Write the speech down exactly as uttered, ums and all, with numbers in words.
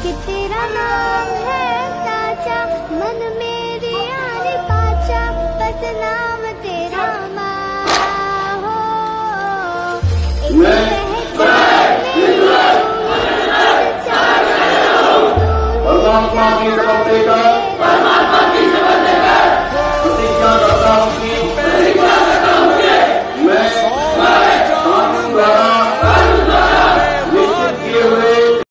कि तेरा नाम है साचा, मन मेरे आने पाचा, बस ना